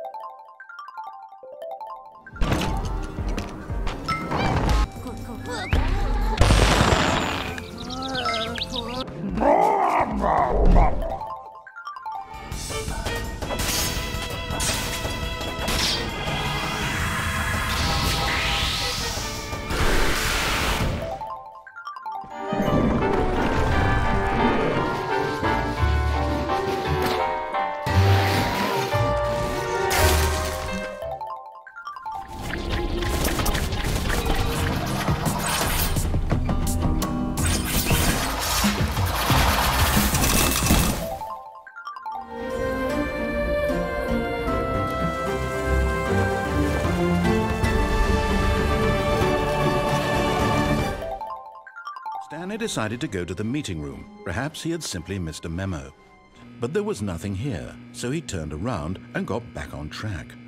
Stanley decided to go to the meeting room. Perhaps he had simply missed a memo. But there was nothing here, so he turned around and got back on track.